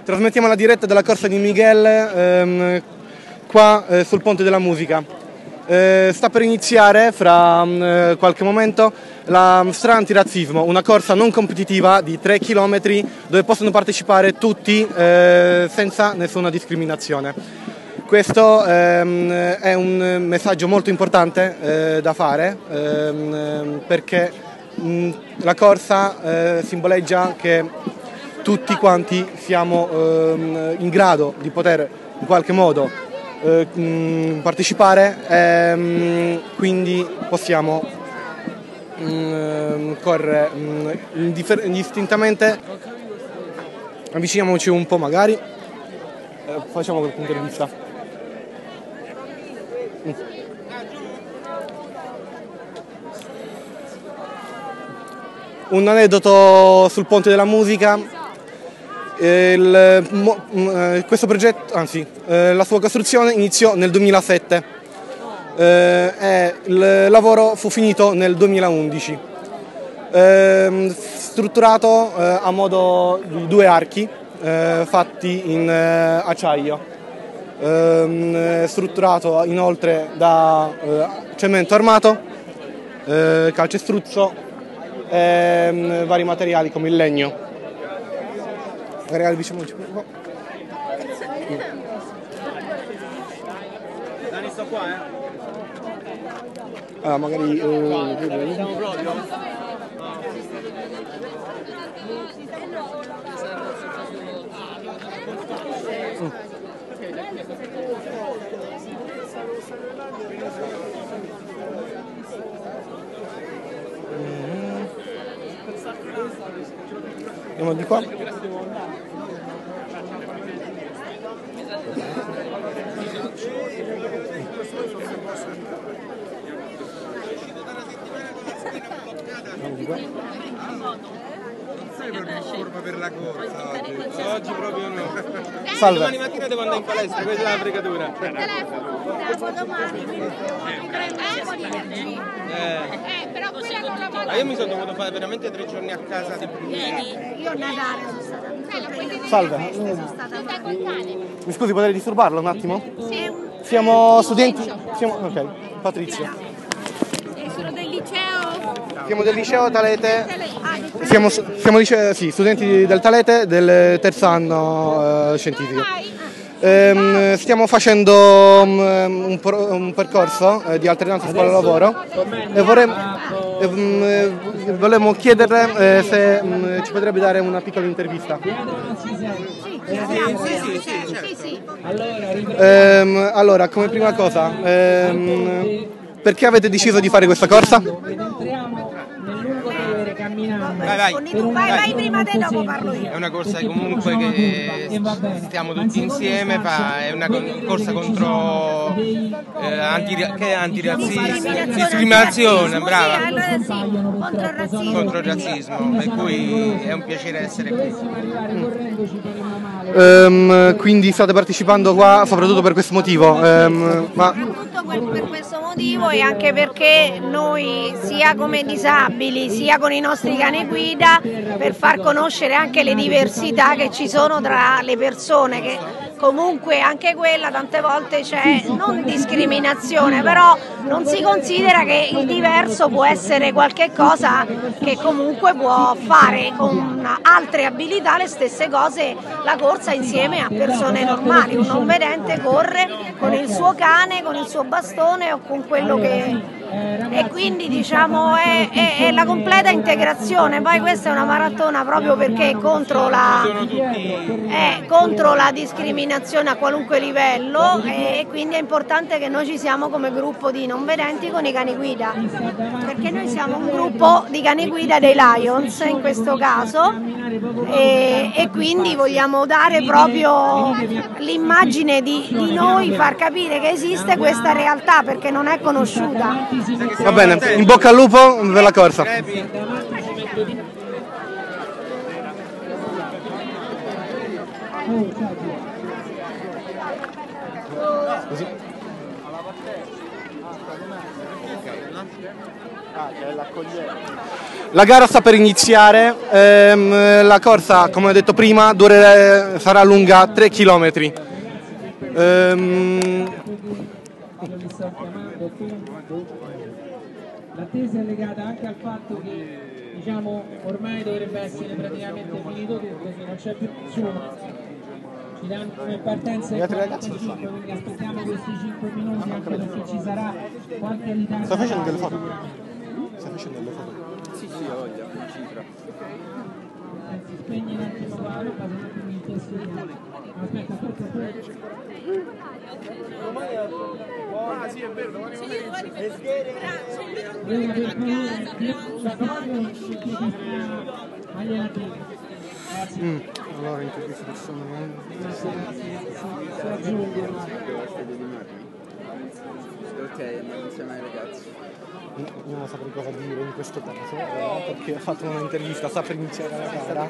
Trasmettiamo la diretta della corsa di Miguel qua sul Ponte della Musica. Sta per iniziare fra qualche momento la Strada Antirazzismo, una corsa non competitiva di 3 km dove possono partecipare tutti senza nessuna discriminazione. Questo è un messaggio molto importante da fare perché la corsa simboleggia che tutti quanti siamo in grado di poter in qualche modo partecipare, quindi possiamo correre indistintamente. Avviciniamoci un po' magari, facciamo qualche intervista. Un aneddoto sul Ponte della Musica. Questo progetto, anzi, la sua costruzione iniziò nel 2007 e il lavoro fu finito nel 2011. Strutturato a modo di 2 archi fatti in acciaio, strutturato inoltre da cemento armato, calcestruzzo e vari materiali come il legno. Magari diciamoci un po'. Dani, sto qua, Allora, magari siamo proprio? Andiamo di qua. Sei proprio in forma per la corsa oggi proprio no. Salve. Domani mattina devo andare in palestra, questa è la fregatura. Però quella non la Ma io mi sono dovuto fare veramente 3 giorni a casa di io a Natale sono stata. Salve. Mi scusi, potrei disturbarlo un attimo? Siamo studenti? Ok, Patrizia. Sono del liceo. Siamo del liceo Talete. Siamo studenti del Talete del terzo anno scientifico. Stiamo facendo un percorso di alternanza scuola-lavoro e volevamo chiederle se ci potrebbe dare una piccola intervista. Sì. Allora, come prima cosa, perché avete deciso di fare questa corsa? Vai prima te, dopo parlo io. È una corsa comunque che stiamo tutti insieme, è una corsa contro antirazzismo, discriminazione, brava, contro il razzismo, per cui è un piacere essere qui. Quindi state partecipando qua soprattutto per questo motivo? Soprattutto per questo motivo e anche perché noi sia come disabili sia con i nostri cani guida per far conoscere anche le diversità che ci sono tra le persone, che comunque anche quella tante volte c'è non discriminazione, però non si considera che il diverso può essere qualche cosa che comunque può fare con altre abilità le stesse cose, la corsa insieme a persone normali. Un non vedente corre con il suo cane, con il suo bastone o con quello che... E quindi diciamo è la completa integrazione. Poi questa è una maratona proprio perché è contro la discriminazione a qualunque livello e quindi è importante che noi ci siamo come gruppo di non vedenti con i cani guida, perché noi siamo un gruppo di cani guida dei Lions in questo caso e quindi vogliamo dare proprio l'immagine di noi, far capire che esiste questa realtà perché non è conosciuta. Va bene, in bocca al lupo per la corsa. Così. Ah, che è la La gara sta per iniziare, la corsa, come ho detto prima, sarà lunga 3 km. L'attesa è legata anche al fatto che diciamo ormai dovrebbe essere praticamente finito tutto, non c'è più nessuno. Ci danno come partenza il 45, quindi aspettiamo questi 5 minuti anche perché ci sarà qualche ritardo. Sta facendo delle foto? Sta facendo delle foto? Sì, voglia, una cifra. Si spegne un attimo qua, ma comunque mi chiesto. Aspetta. Ah sì, è vero, domani allora in che situazione ok, andiamo insieme ai ragazzi. Io non saprei cosa dire in questo caso perché ho fatto un'intervista, sta per iniziare la gara.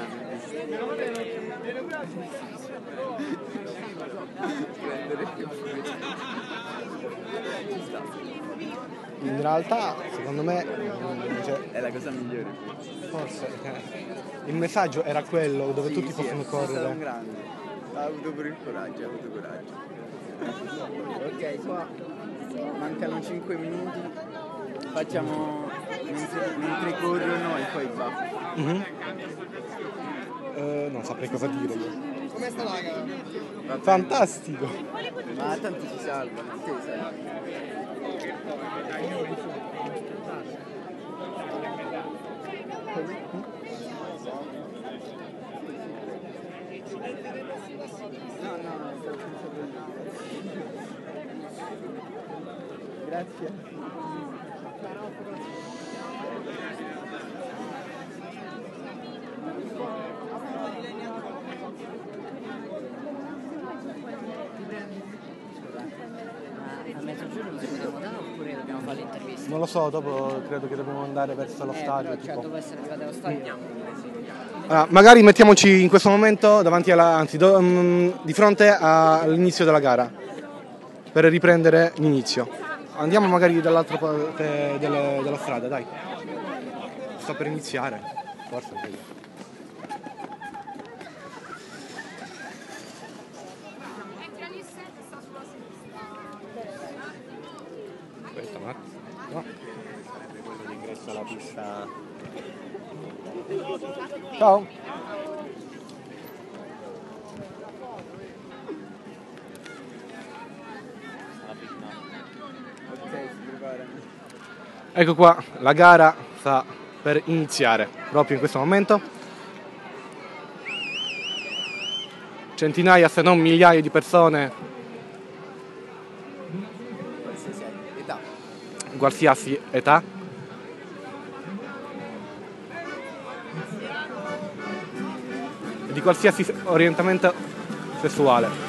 In realtà secondo me è la cosa migliore. Forse il messaggio era quello dove tutti possono correre. È stato un grande. Ha avuto pure il coraggio, Ok, qua mancano 5 minuti. Facciamo mentre corrono e poi va. Non saprei cosa dire io. Come sta la gara? Fantastico! Ma tanti si salvano, te sai. Grazie. A mezzogiorno ci dobbiamo andare oppure dobbiamo fare l'intervista? Non lo so, dopo credo che dobbiamo andare verso lo stadio. Però, cioè, dopo essere arrivati allo stadio Allora, magari mettiamoci in questo momento davanti di fronte all'inizio della gara per riprendere l'inizio. Andiamo magari dall'altra parte della strada, dai. Sta per iniziare, forse. Aspetta un attimo. No. Quello d'ingresso alla pista. Ciao. Ecco qua, la gara sta per iniziare proprio in questo momento. Centinaia se non migliaia di persone, qualsiasi età, e di qualsiasi orientamento sessuale.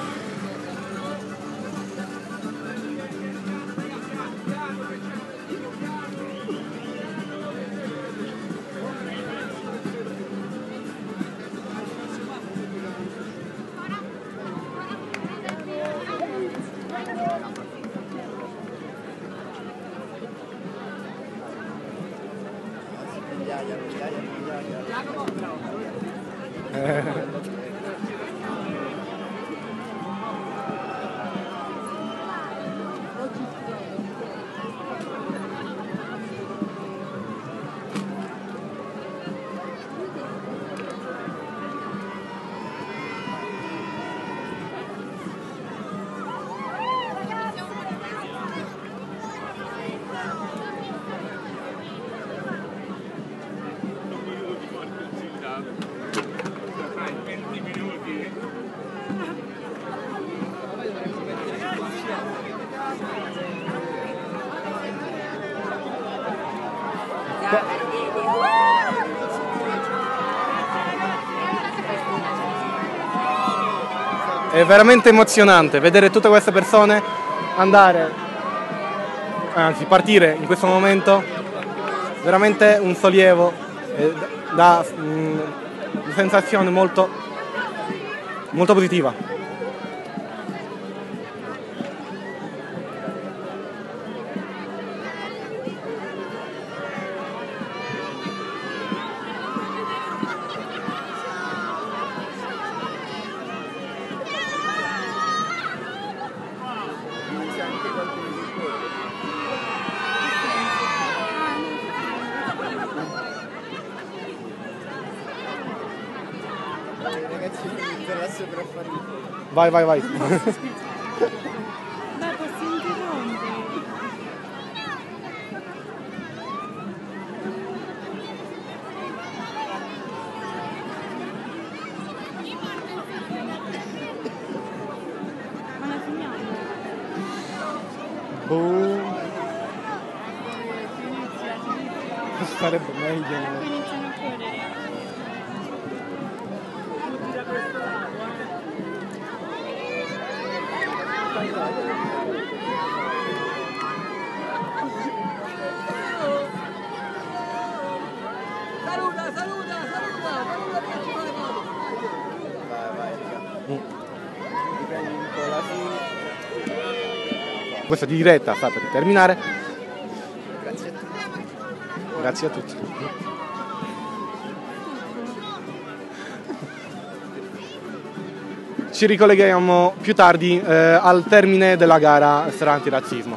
È veramente emozionante vedere tutte queste persone partire in questo momento, veramente un sollievo, una sensazione molto, molto positiva. te la sopraffatica. Vai, vai, vai. Dai, posso interrompere? Ma la finiamo? Boom. Sarebbe meglio. Iniziano a correre. Riprendi un po' la fine. Questa diretta sta per terminare. Grazie a tutti. Grazie a tutti. Ci ricolleghiamo più tardi al termine della gara Strada Antirazzismo.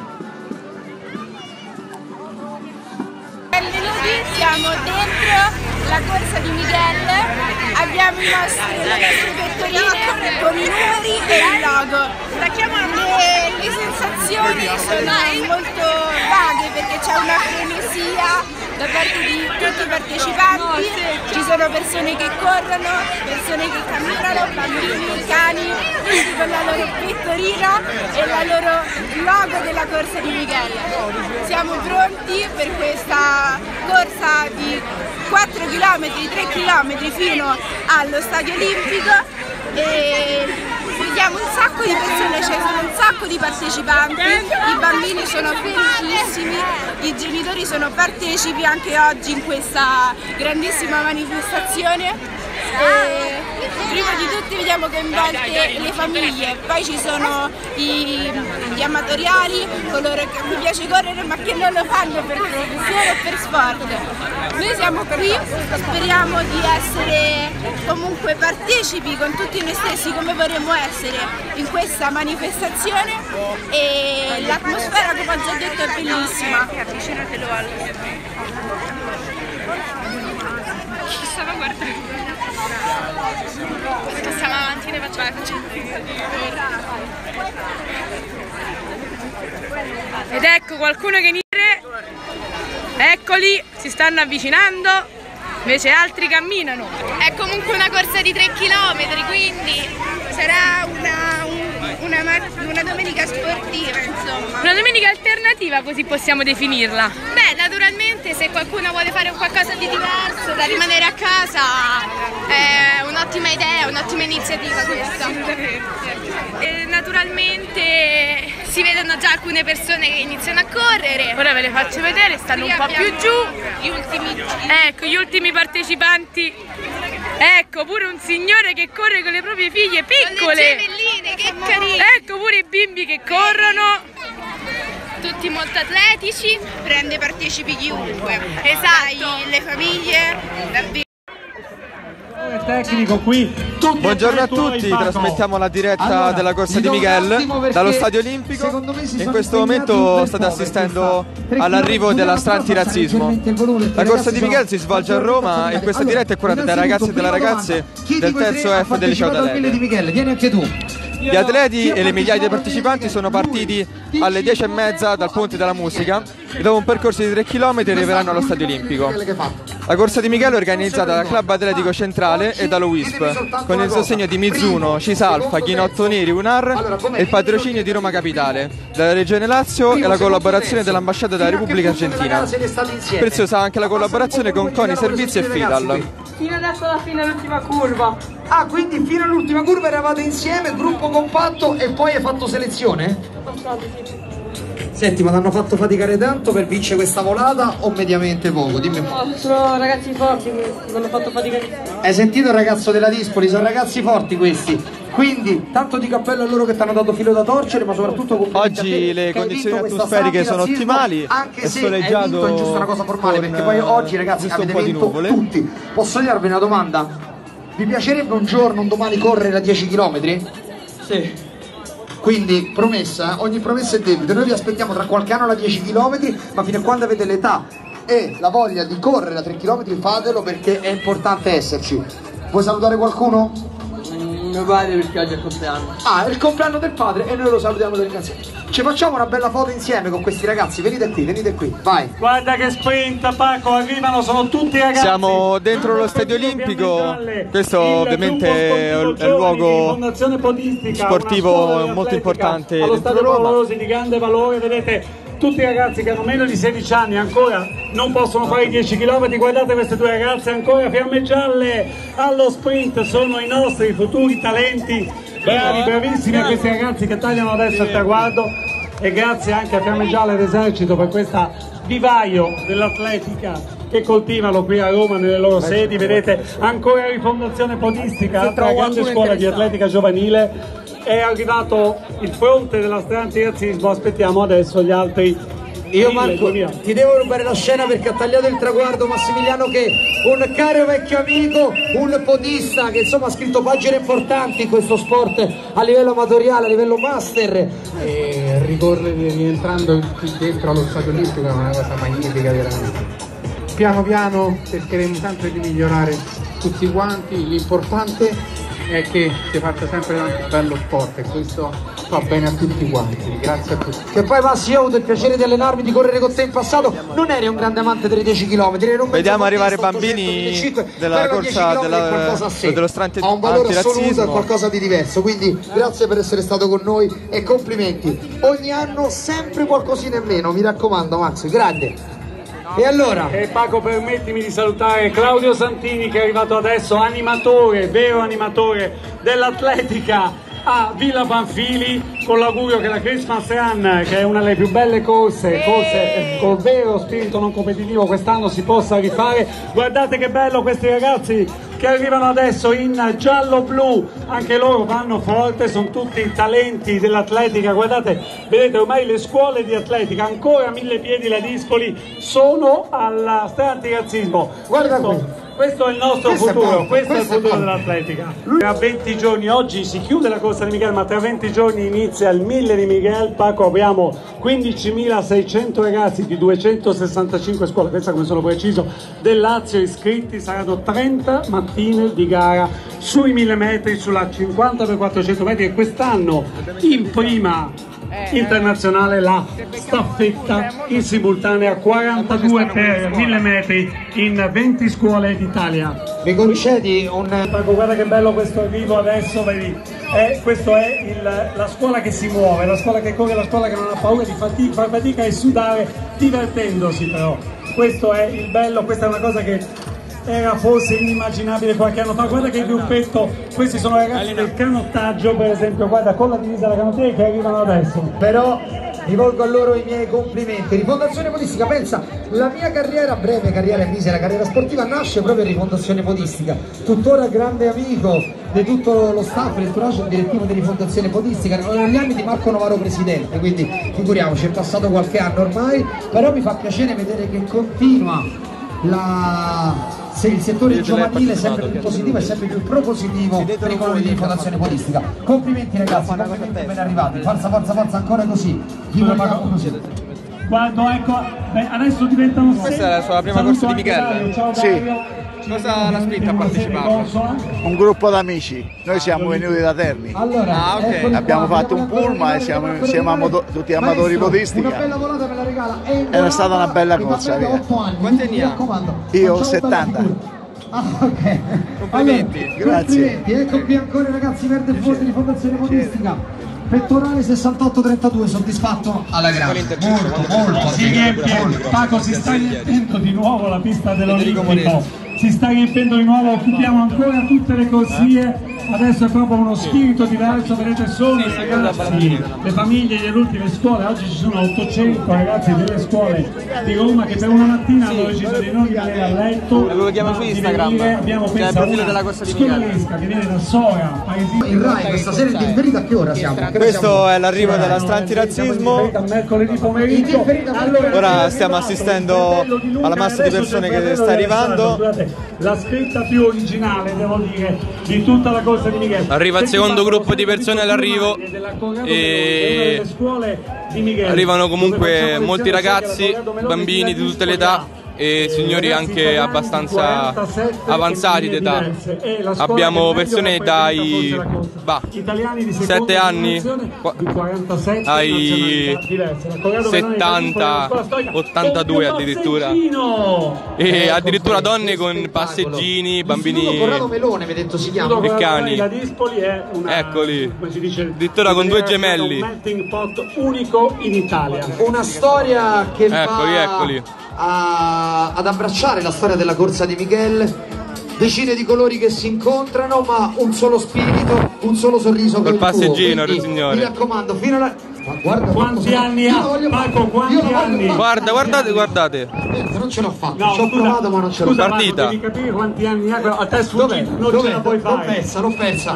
Benvenuti, siamo dentro la corsa di Miguel, abbiamo le nostre pettorine con i numeri e il logo. Le sensazioni sono molto vaghe perché c'è una frenesia da parte di tutti i partecipanti, ci sono persone che corrono, persone che camminano, bambini, cani, tutti con la loro pettorina e la loro logo della corsa di Miguel. Siamo pronti per questa corsa di 4 km, 3 km fino allo Stadio Olimpico e vediamo un sacco di persone, ci sono un sacco di partecipanti, i bambini sono felicissimi, i genitori sono partecipi anche oggi in questa grandissima manifestazione. E prima di tutti vediamo coinvolte le famiglie, poi ci sono gli amatoriali, coloro che mi piace correre ma che non lo fanno per professione o per sport. Noi siamo qui, speriamo di essere comunque partecipi con tutti noi stessi come vorremmo essere in questa manifestazione e l'atmosfera, come ho già detto, è bellissima. Avvicinatelo al... Chi stava guardando? Passiamo avanti, ne facciamo Ed ecco qualcuno che inizia, eccoli, si stanno avvicinando, invece altri camminano. È comunque una corsa di 3 km, quindi sarà una domenica sportiva, insomma. Una domenica alternativa, così possiamo definirla. Beh, naturalmente se qualcuno vuole fare qualcosa di diverso da rimanere a casa è un'ottima idea, un'ottima iniziativa questa. E naturalmente si vedono già alcune persone che iniziano a correre. Ora ve le faccio vedere, stanno un po' più giù. Ecco, gli ultimi partecipanti. Ecco, pure un signore che corre con le proprie figlie piccole. Le gemelline, che carine. Ecco pure i bimbi che corrono. Tutti molto atletici, prende partecipi chiunque. Esatto. Le famiglie, davvero. Tecnico qui. Buongiorno a tutti, trasmettiamo la diretta della corsa di Miguel dallo Stadio Olimpico. In questo momento state assistendo all'arrivo della Strada Antirazzismo. La corsa di Miguel si svolge a Roma e questa diretta è curata dai ragazzi e dalle ragazze del terzo F del liceo d'Aledo. Vieni anche tu. Gli atleti e le migliaia di partecipanti sono partiti alle 10:30 dal Ponte della Musica e dopo un percorso di 3 km arriveranno allo Stadio Olimpico. La corsa di Miguel è organizzata dal Club Atletico Centrale e dallo WISP, con il sostegno di Mizuno, Cisalfa, Chinotto Neri, UNAR e il patrocinio di Roma Capitale, della Regione Lazio e la collaborazione dell'Ambasciata della Repubblica Argentina. Preziosa anche la collaborazione con CONI Servizi e Fidal. Fino adesso alla fine dell'ultima curva. Ah, quindi fino all'ultima curva eravate insieme, gruppo compatto e poi hai fatto selezione? Senti, ma ti hanno fatto faticare tanto per vincere questa volata o mediamente poco? Dimmi un po'. No, sono ragazzi forti, mi hanno fatto faticare. Hai sentito il ragazzo della Dispoli? Sono ragazzi forti questi. Quindi, tanto di cappello a loro che ti hanno dato filo da torcere, ma soprattutto oggi le condizioni atmosferiche sono ottimali, anche è se soleggiato, è giusto una cosa formale, perché poi oggi ragazzi avete vinto tutti. Posso darvi una domanda? Vi piacerebbe un giorno, un domani correre a 10 km? Sì. Quindi promessa, ogni promessa è debito. Noi vi aspettiamo tra qualche anno a 10 km, ma fino a quando avete l'età e la voglia di correre a 3 km fatelo, perché è importante esserci. Vuoi salutare qualcuno? Mio padre, perché oggi è il compleanno. Ah, è il compleanno del padre e noi lo salutiamo e lo ringraziamo. Ci facciamo una bella foto insieme con questi ragazzi, venite qui, vai. Guarda che sprint, Paco, arrivano, sono tutti ragazzi. Siamo dentro lo Stadio Olimpico, questo ovviamente è il luogo sportivo molto importante dentro Roma. Di grande valore, vedete tutti i ragazzi che hanno meno di 16 anni ancora non possono fare i 10 km, guardate queste due ragazze ancora fiamme gialle allo sprint, sono i nostri futuri talenti, bravi, bravissimi a questi ragazzi che tagliano adesso il traguardo, e grazie anche a Fiamme Gialle ed Esercito per questa vivaio dell'atletica che coltivano qui a Roma nelle loro sedi, vedete ancora Rifondazione Podistica, altra grande scuola di atletica giovanile. È arrivato il fronte della strada antirazzismo, aspettiamo adesso gli altri. Io Marco, ti devo rubare la scena perché ha tagliato il traguardo Massimiliano, che un caro vecchio amico, un podista che insomma ha scritto pagine importanti in questo sport a livello amatoriale, a livello master. E ricorrere rientrando qui dentro allo Stadio Olimpico è una cosa magnifica veramente. Piano piano cercheremo sempre di migliorare tutti quanti, l'importante è che si faccia sempre tanto bello sport e questo fa bene a tutti quanti, grazie a tutti. Che poi Massi, io ho avuto il piacere di allenarmi, di correre con te in passato, non eri un grande amante dei 10 km, vediamo arrivare bambini della corsa dello strante ha un valore assoluto, è qualcosa di diverso, quindi grazie per essere stato con noi e complimenti. Ogni anno sempre qualcosina in meno, mi raccomando Max, grande. E allora? Paco, permettimi di salutare Claudio Santini che è arrivato adesso, animatore, vero animatore dell'atletica a Villa Panfili, con l'augurio che la Christmas Run, che è una delle più belle corse col vero spirito non competitivo, quest'anno si possa rifare. Guardate che bello questi ragazzi che arrivano adesso in giallo-blu, anche loro vanno forte, sono tutti talenti dell'atletica, guardate, vedete ormai le scuole di atletica, ancora 1000 piedi la Dispoli, sono alla strada antirazzismo. Guarda questo è il nostro futuro, questo è il futuro dell'atletica. Tra 20 giorni, oggi si chiude la corsa di Miguel, ma tra 20 giorni inizia il 1000 di Miguel. Paco, abbiamo 15.600 ragazzi di 265 scuole, pensa come sono preciso, del Lazio iscritti, saranno 30 mattine di gara sui 1000 metri, sulla 50x400 metri e quest'anno in prima internazionale la staffetta in simultanea 42 per 1000 metri in 20 scuole d'Italia. Mi concedi un... Paco, guarda che bello questo arrivo adesso, vedi, questa è la scuola che si muove, la scuola che corre, la scuola che non ha paura di far fatica e sudare divertendosi, però questo è il bello, questa è una cosa che era forse inimmaginabile qualche anno fa. Guarda che gruppetto, questi sono ragazzi del canottaggio per esempio, guarda, con la divisa della canottiera che arrivano adesso. Però rivolgo a loro i miei complimenti. Rifondazione Podistica, pensa, la mia carriera, breve carriera, misera carriera sportiva, nasce proprio in Rifondazione Podistica, tuttora grande amico di tutto lo staff, l'entourage direttivo di Rifondazione Podistica, negli anni di Marco Novaro presidente, quindi figuriamoci, è passato qualche anno ormai, però mi fa piacere vedere che continua il settore giovanile sempre più positivo e sempre più propositivo per i colori di Fondazione Podistica. Complimenti ragazzi, complimenti ben arrivati, forza forza forza, ancora così, vi vogliamo così. Guarda, ecco, adesso diventano... Questa è la sua prima corsa di Miguel? Sì. Cosa l'ha spinta a partecipare? Un gruppo d'amici, noi siamo venuti da Terni. Allora, abbiamo fatto un pullman e siamo tutti amatori podistica. Una bella volata me la regala. Era stata una bella corsa. Quanti anni ha? Io ho 70. Ah, ok. Complimenti. Allora, grazie. Complimenti. Ecco qui ancora ragazzi, verde forte di Fondazione Podistica. Pettorale 68-32, soddisfatto alla grande. Molto. Si riempie, Paco, si sta riempendo di nuovo la pista dell'Olimpico. Si sta riempendo di nuovo, occupiamo ancora tutte le corsie, adesso è proprio uno spirito diverso, vedete solo i ragazzi, le famiglie delle ultime scuole, oggi ci sono 800 ragazzi delle scuole di Roma che per una mattina hanno deciso di non rimanere a letto, lo chiamo su Instagram, abbiamo pensato una scolastica che viene da Sora, paesino. Il Rai questa sera è differita, a che ora siamo? Questo è l'arrivo della strada antirazzismo. Mercoledì pomeriggio. Ora stiamo assistendo alla massa di persone che sta arrivando. La scritta più originale, devo dire, di tutta la corsa di Miguel. Arriva il secondo gruppo di persone all'arrivo e arrivano comunque molti ragazzi, bambini di tutte le età e signori anche abbastanza avanzati d'età. Abbiamo persone dai 7 anni ai 70, 82 addirittura, e addirittura donne con passeggini, bambini Corrado Melone, mi detto si chiama, e cani. La Dispoli è Eccoli, addirittura con 2 gemelli. Un melting pot unico in Italia. Una storia che Eccoli. ad abbracciare la storia della corsa di Miguel. Decine di colori che si incontrano, ma un solo spirito, un solo sorriso col passeggino, quindi, signore. mi raccomando, fino alla... Ma guarda quanti anni ha Paco, quanti anni? Guardate. Non ce l'ho fatto, ci ho provato ma non ce l'ho fatta. Partita. Devi capire quanti anni ha, a te sfuggito, non ce la puoi fare. L'ho persa.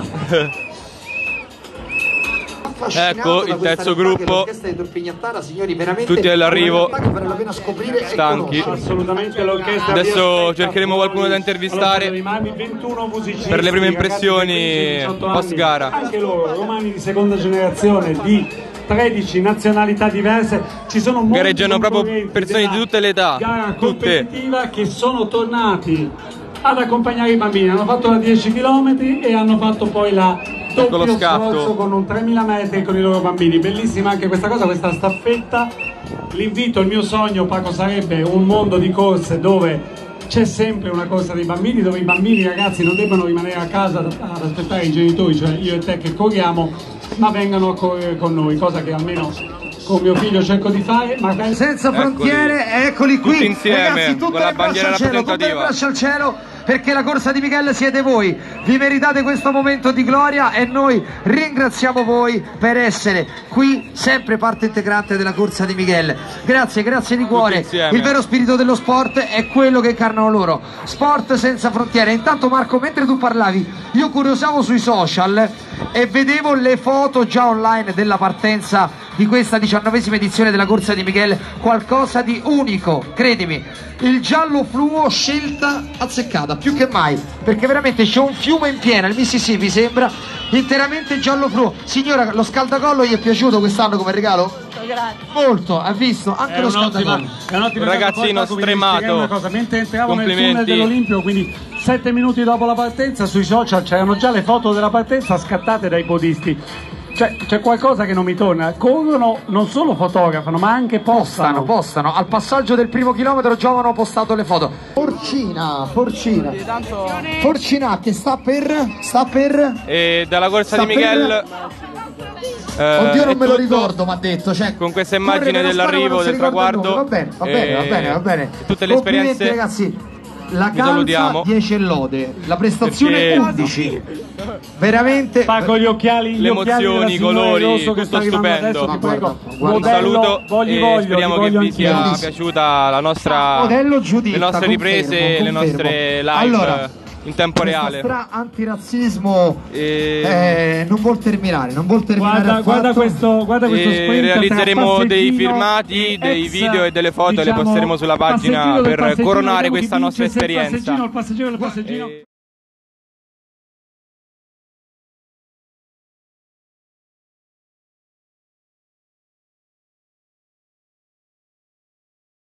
Ecco il terzo gruppo, signori, tutti all'arrivo, stanchi. Assolutamente l'orchestra. Adesso cercheremo qualcuno da intervistare per le prime impressioni post gara. Anche loro, romani di seconda generazione, di 13 nazionalità diverse, ci sono molti gareggiano proprio persone di tutte le età, gara competitiva, che sono tornati ad accompagnare i bambini. Hanno fatto la 10 km e hanno fatto poi la doppio sforzo con un 3000 metri con i loro bambini. Bellissima anche questa cosa, questa staffetta. L'invito, il mio sogno, Paco, sarebbe un mondo di corse dove c'è sempre una corsa dei bambini, dove i bambini, i ragazzi, non debbano rimanere a casa ad aspettare i genitori, cioè io e te che corriamo, ma vengano a correre con noi, cosa che almeno con mio figlio cerco di fare. Ma senza frontiere, eccoli qui, tutti insieme, ragazzi, tutte con la le bandiera rappresentativa. al cielo, perché la corsa di Miguel siete voi, vi meritate questo momento di gloria e noi ringraziamo voi per essere qui, sempre parte integrante della corsa di Miguel. Grazie di cuore. Il vero spirito dello sport è quello che incarnano loro, sport senza frontiere. Intanto Marco, mentre tu parlavi, io curiosavo sui social e vedevo le foto già online della partenza di questa 19ª edizione della corsa di Miguel, qualcosa di unico, credimi. Il giallo fluo, scelta azzeccata più che mai, perché veramente c'è un fiume in piena, il Mississippi sembra interamente giallo fluo. Signora, lo scaldacollo gli è piaciuto quest'anno come regalo? Molto, ha visto anche lo scaldacollo. È un ragazzino stremato. Mentre entravamo nel tunnel dell'Olimpio, quindi 7 minuti dopo la partenza, sui social c'erano già le foto della partenza scattate dai podisti. Cioè, c'è qualcosa che non mi torna. Corrono, non solo fotografano, ma anche postano. Al passaggio del primo chilometro già avevano postato le foto. Forcina che sta per e dalla corsa di Miguel oddio, non me lo ricordo, mi ha detto, cioè, con questa immagine dell'arrivo, del traguardo. Va bene. Tutte le esperienze, ragazzi. La calza 10 lode, la prestazione 11. Veramente. Paco, gli occhiali, le emozioni, i colori, tutto stupendo. Un saluto e speriamo che vi sia piaciuta la nostra, le nostre riprese, le nostre live in tempo reale. Il nostro antirazzismo non vuol terminare, guarda questo sprint. Realizzeremo dei filmati, dei video e delle foto, e le posteremo sulla pagina per coronare questa nostra esperienza. Il passeggino.